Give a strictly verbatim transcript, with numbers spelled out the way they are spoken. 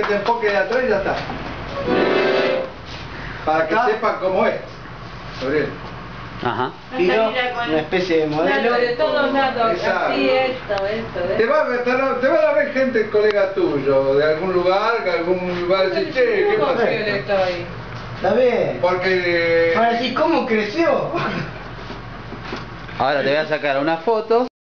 te enfoque de atrás y ya está. Para que Acá. sepan cómo es. Gabriel. Ajá. Tiro una especie de modelo. De todos lados, Exacto. así esto, esto, Te va, a ver, te, va, te va a ver gente, colega tuyo, de algún lugar, de algún lugar, decir, che, ¿qué ¿Cómo pasa? Violeta ahí? ¿Está bien? Porque... Para decir cómo creció. Ahora te voy a sacar una foto.